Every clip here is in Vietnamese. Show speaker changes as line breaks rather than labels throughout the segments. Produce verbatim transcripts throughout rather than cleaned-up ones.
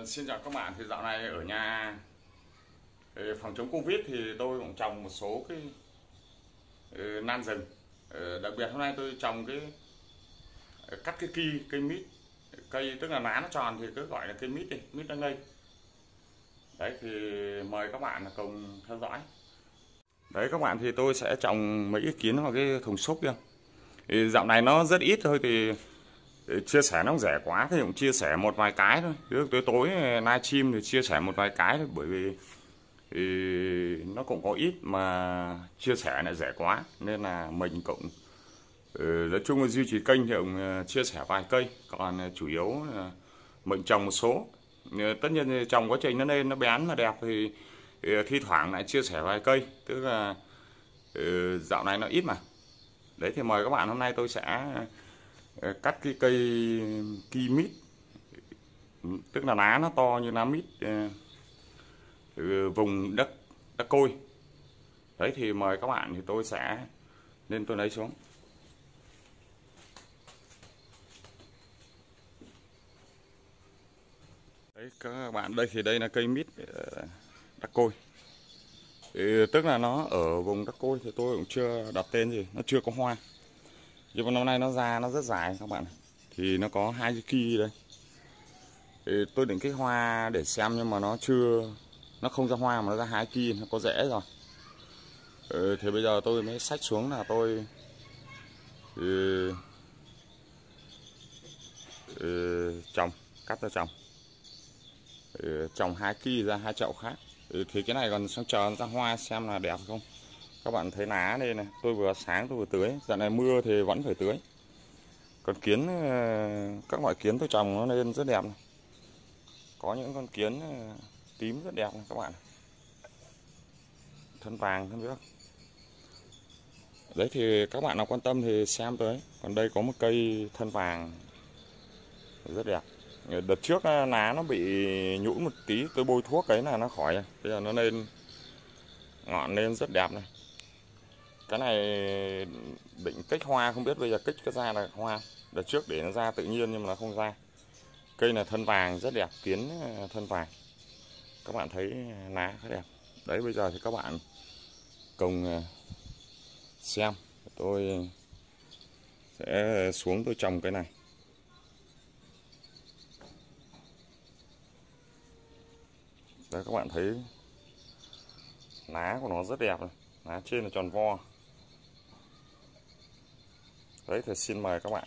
Ờ, Xin chào các bạn. Thì dạo này ở nhà ờ, phòng chống Covid thì tôi cũng trồng một số cái ờ, nan rừng. Ờ, đặc biệt hôm nay tôi trồng cái ờ, cắt cái ki cây mít, cây tức là lá nó tròn thì cứ gọi là cây mít đi, mít đang ngây. Đấy thì mời các bạn cùng theo dõi. Đấy các bạn, thì tôi sẽ trồng mấy cái kiến vào cái thùng xốp kia. Thì dạo này nó rất ít thôi, thì chia sẻ nó rẻ quá thì cũng chia sẻ một vài cái thôi. Cứ tối tối livestream thì chia sẻ một vài cái thôi, bởi vì thì nó cũng có ít mà chia sẻ lại rẻ quá, nên là mình cũng ừ, nói chung là duy trì kênh thì cũng chia sẻ vài cây, còn chủ yếu là mình trồng một số. Tất nhiên trồng quá trình nó lên nó bén mà đẹp thì, thì thi thoảng lại chia sẻ vài cây, tức là ừ, dạo này nó ít mà. Đấy thì mời các bạn, hôm nay tôi sẽ cắt cái cây ki mít, tức là lá nó to như lá mít, từ vùng đất đất côi. Đấy thì mời các bạn, thì tôi sẽ lên tôi lấy xuống. Đấy các bạn, đây thì đây là cây mít đất côi, thì tức là nó ở vùng đất côi, thì tôi cũng chưa đặt tên gì, nó chưa có hoa. Nhưng mà năm nay nó ra nó rất dài các bạn, thì nó có hai cái ki đây. Thì tôi định cái hoa để xem, nhưng mà nó chưa, nó không ra hoa mà nó ra hai ki, nó có rễ rồi. Ừ, thì bây giờ tôi mới xách xuống là tôi ừ, ừ, trồng, cắt ra trồng, ừ, trồng hai ki ra hai chậu khác. Ừ, thì cái này còn xong chờ nó ra hoa xem là đẹp không. Các bạn thấy lá đây này, tôi vừa sáng tôi vừa tưới, dạo này mưa thì vẫn phải tưới. Còn kiến, các loại kiến tôi trồng nó lên rất đẹp này. Có những con kiến tím rất đẹp này các bạn, thân vàng thân nước. Đấy thì các bạn nào quan tâm thì xem tới. Còn đây có một cây thân vàng rất đẹp. Đợt trước lá nó bị nhũn một tí, tôi bôi thuốc ấy là nó khỏi. Bây giờ nó lên ngọn lên rất đẹp này. Cái này định kích hoa, không biết bây giờ kích có ra là hoa. Đợt trước để nó ra tự nhiên nhưng mà nó không ra. Cây là thân vàng rất đẹp, kiến thân vàng. Các bạn thấy lá rất đẹp. Đấy bây giờ thì các bạn cùng xem. Tôi sẽ xuống tôi trồng cái này. Đấy các bạn thấy lá của nó rất đẹp này. Lá trên là tròn vo. Đấy thì xin mời các bạn.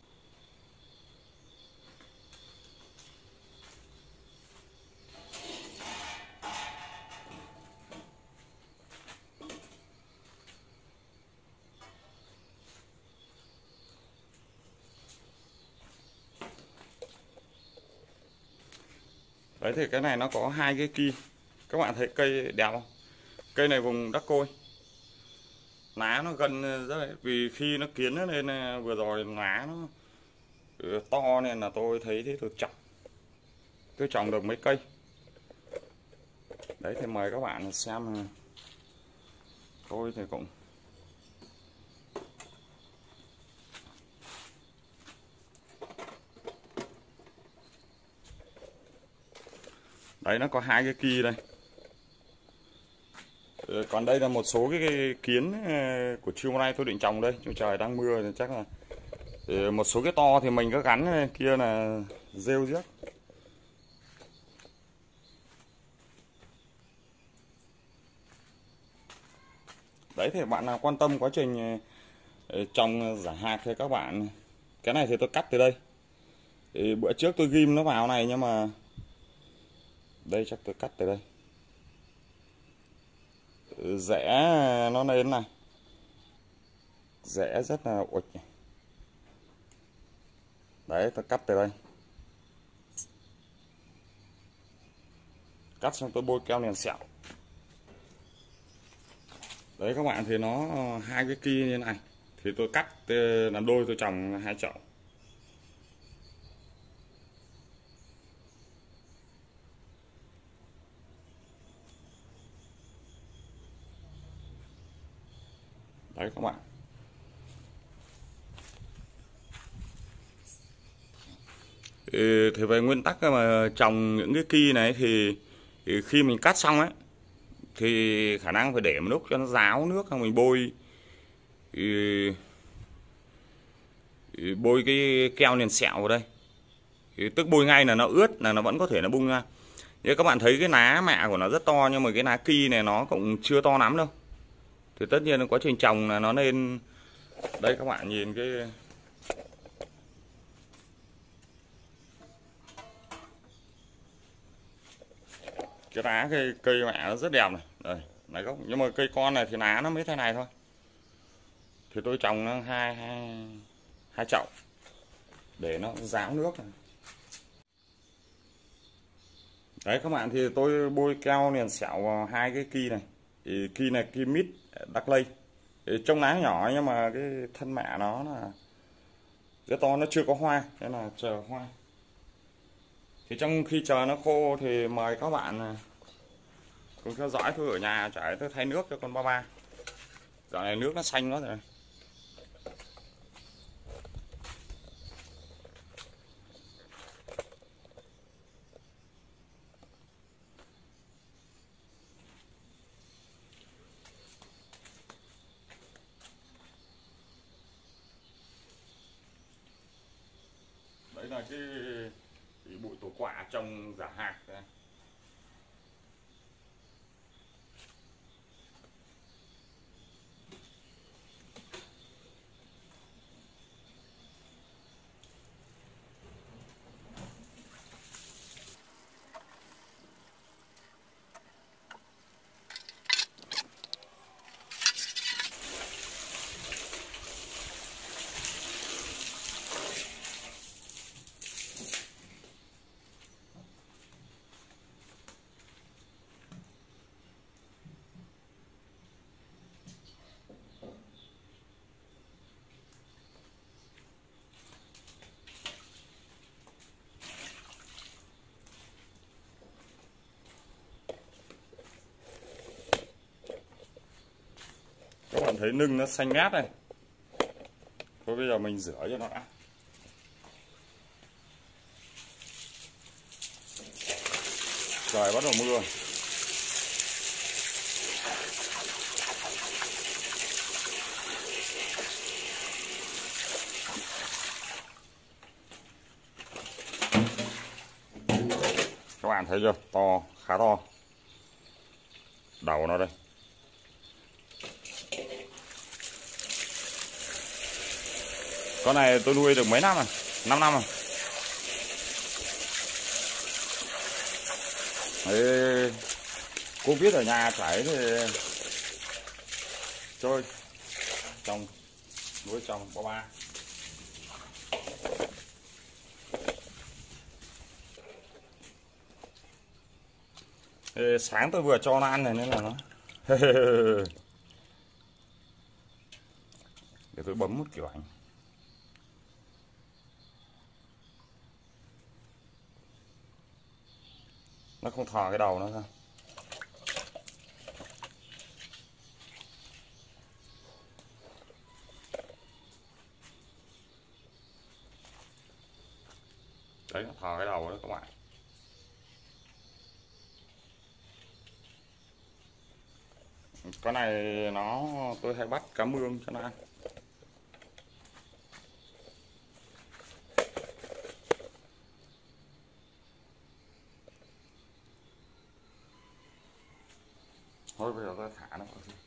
Đấy thì cái này nó có hai cái ki. Các bạn thấy cây đẹp không? Cây này vùng đất côi. Lá nó gần rất, vì khi nó kiến nó lên vừa rồi lá nó to nên là tôi thấy thế tôi trồng. Tôi trồng được mấy cây. Đấy thì mời các bạn xem. Tôi thì cũng đấy, nó có hai cái ki đây. Còn đây là một số cái kiến của chiều nay tôi định trồng đây, nhưng trời đang mưa thì chắc là một số cái to thì mình có gắn kia là rêu riếc. Đấy thì bạn nào quan tâm quá trình trồng giả hạt thì các bạn, cái này thì tôi cắt từ đây. Thì bữa trước tôi ghim nó vào này, nhưng mà đây chắc tôi cắt từ đây. Rễ nó lên này, rễ rất là uịch. Đấy tôi cắt từ đây, cắt xong tôi bôi keo liền sẹo. Đấy các bạn, thì nó hai cái ki như này, thì tôi cắt làm đôi, tôi trồng hai chậu. Đấy các bạn. Ừ, thì về nguyên tắc mà trồng những cái ki này thì, thì khi mình cắt xong ấy thì khả năng phải để một lúc cho nó ráo nước, xong mình bôi ừ, ừ, bôi cái keo liền sẹo vào đây, thì tức bôi ngay là nó ướt là nó vẫn có thể nó bung ra. Như các bạn thấy cái lá mạ của nó rất to, nhưng mà cái lá ki này nó cũng chưa to lắm đâu. Thì tất nhiên quá trình trồng là nó nên, đây các bạn nhìn cái cái lá cây cây mạ nó rất đẹp này, đây này gốc, nhưng mà cây con này thì lá nó mới thế này thôi. Thì tôi trồng nó hai hai hai chậu để nó ráo nước này. Đấy các bạn, thì tôi bôi keo liền sẹo vào hai cái ki này. Thì ki này ki mít Đắc Lây, trong lá nhỏ nhưng mà cái thân mạ nó là cái to, nó chưa có hoa nên là chờ hoa. Thì trong khi chờ nó khô thì mời các bạn cùng theo dõi tôi ở nhà trải tôi thay nước cho con ba ba. Dạo này nước nó xanh quá rồi. Đấy là cái, cái bụi tổ quả trồng giả hạt đây. Các bạn thấy nưng nó xanh ngát này. Thôi bây giờ mình rửa cho nó đã. Trời bắt đầu mưa. Các bạn thấy chưa? To, khá to. Đầu nó đây. Con này tôi nuôi được mấy năm rồi? năm năm rồi. Đấy, Covid ở nhà phải thì chơi trồng, nuôi trồng ba ba. Ê, sáng tôi vừa cho nó ăn này nên là nó để tôi bấm một kiểu ảnh. Nó không thò cái đầu nó ra. Đấy, nó thò cái đầu đó các bạn. Con này nó tôi hay bắt cá mương cho nó ăn. Thôi bây giờ tôi thả nó vào đi.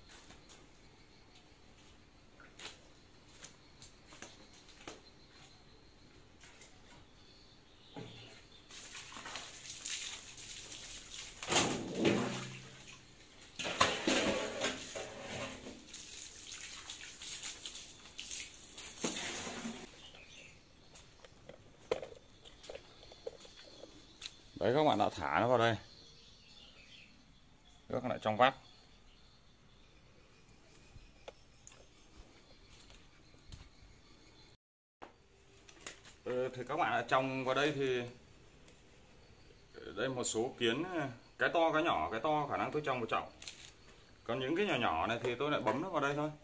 Đấy các bạn đã thả nó vào đây. Nước lại trong vắt. Ừ, thì các bạn đã trồng vào đây thì đây một số kiến, cái to cái nhỏ, cái to khả năng tôi trồng một chậu. Còn những cái nhỏ nhỏ này thì tôi lại bấm nó vào đây thôi.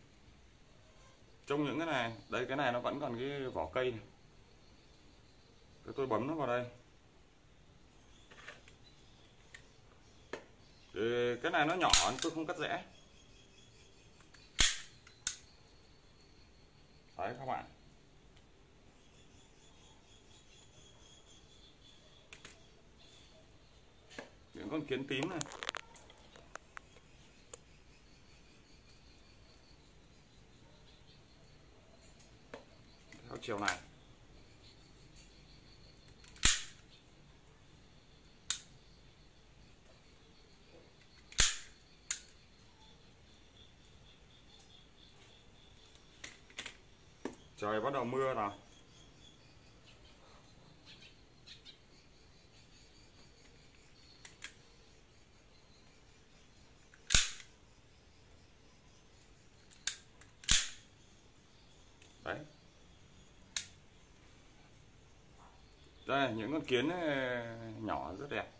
Trong những cái này, đây cái này nó vẫn còn cái vỏ cây này. Để tôi bấm nó vào đây. Để cái này nó nhỏ tôi không cắt rẽ. Đấy các bạn. Những con kiến tím này. Theo chiều này. Trời bắt đầu mưa rồi. Đấy. Đây những con kiến nhỏ rất đẹp.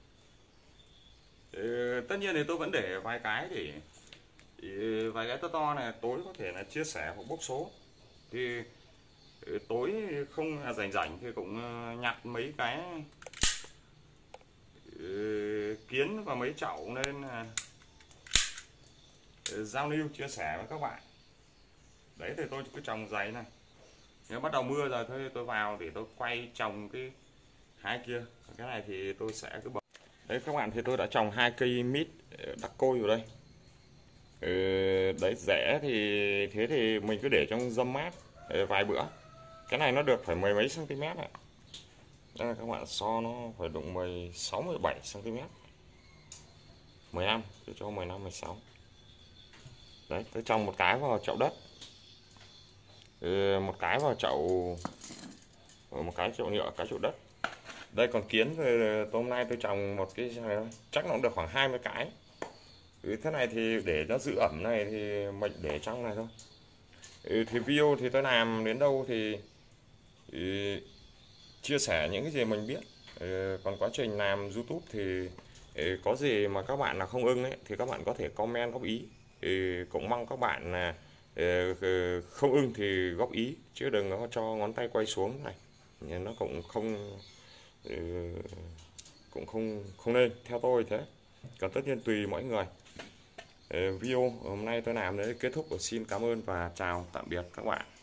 Ừ, tất nhiên thì tôi vẫn để vài cái để, để vài cái to to này tối có thể là chia sẻ hoặc bốc số. Thì tối không rảnh rảnh thì cũng nhặt mấy cái ừ, kiến và mấy chậu nên là giao lưu chia sẻ với các bạn. Đấy thì tôi cứ trồng giấy này. Nếu bắt đầu mưa rồi thôi tôi vào để tôi quay trồng cái hai kia. Cái này thì tôi sẽ cứ bật. Đấy các bạn, thì tôi đã trồng hai cây mít đặc côi vào đây. Ừ, đấy rễ thì thế thì mình cứ để trong râm mát vài bữa. Cái này nó được phải mười mấy cm này. Đây là các bạn, so nó phải đụng mười sáu mười bảy cm. mười lăm, tôi cho mười lăm mười sáu. Đấy, tôi trồng một cái vào chậu đất. Ừ, một cái vào chậu, một cái chậu nhựa, cái chậu đất. Đây còn kiến thì hôm nay tôi trồng một cái này thôi, chắc nó cũng được khoảng hai mươi cái. Ừ, thế này thì để nó giữ ẩm này thì mình để trong này thôi. Ừ, thì video thì tôi làm đến đâu thì, thì chia sẻ những cái gì mình biết. Ừ, còn quá trình làm YouTube thì ừ, có gì mà các bạn là không ưng ấy thì các bạn có thể comment góp ý. Ừ, cũng mong các bạn là ừ, không ưng thì góp ý chứ đừng có cho ngón tay quay xuống này, nó cũng không ừ, cũng không không nên, theo tôi thế. Còn tất nhiên tùy mỗi người. Ừ, video hôm nay tôi làm đến kết thúc. Xin cảm ơn và chào tạm biệt các bạn.